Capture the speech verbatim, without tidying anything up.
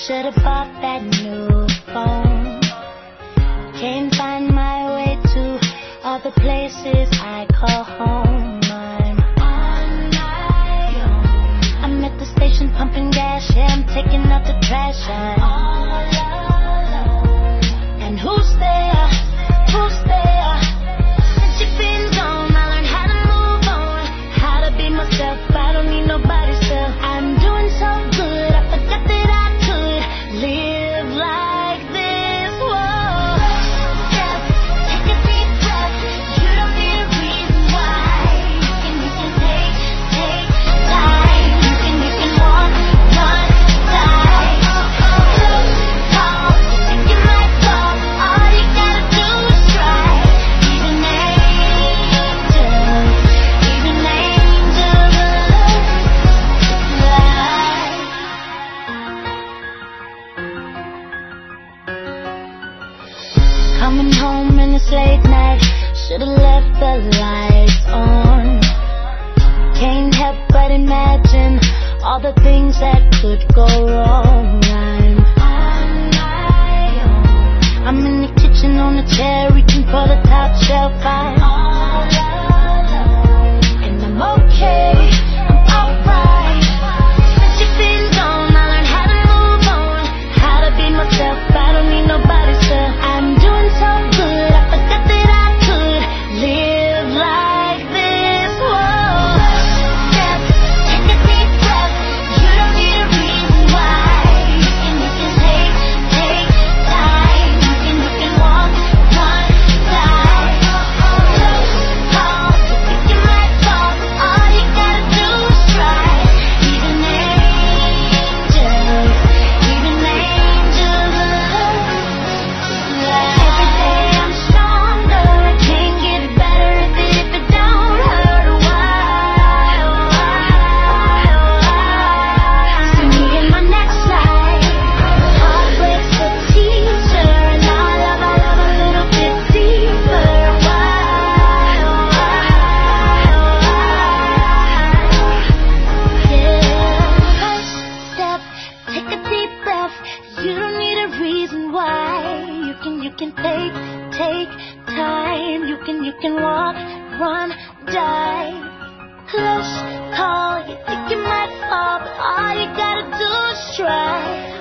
Should've bought that new phone. Can't find my way to all the places I call home. I'm on my own. I'm at the station pumping gas. Yeah, I'm taking out the trash. I'm all alone. And who's there? Who's there? Since you've been gone, I learned how to move on, how to be myself. I don't need nobody still. I'm doing so good, I forgot that I could live like this. Whoa. Just take a deep breath. You don't need a reason why. You can, you can take, take time. You can, you can walk, run, die. Close call, you think you might fall. All you gotta do is try. Even angels, even angels lie. Coming home and it's late night. Should've left the lights on. Can't help but imagine all the things that could go wrong. I'm on my own. I'm in the kitchen on a chair, reaching for the top shelf. I'm all alone, and I'm okay. I'm alright. Since you've been gone, I learned how to move on, how to be myself. I don't need nobody still. I'm doing so good, I forgot that I could live like this. Whoa. Just take a deep breath. You don't need a reason why. You can, you can take, take time. You can, you can walk, run, die. Close call, you think you might fall. All you gotta do is try. Even angels, even angels lie. Every day I'm stronger. I can't get better if it, if it don't hurt. Why, why, why? See me in my next life. Heartbreak's a teacher, and I love, I love a little bit deeper. Why, why, why? Yeah. First step, take a deep breath. You don't need a reason why. You can, you can take, take time. You can, you can walk, run, die. Close call, you think you might fall, but all you gotta do is try.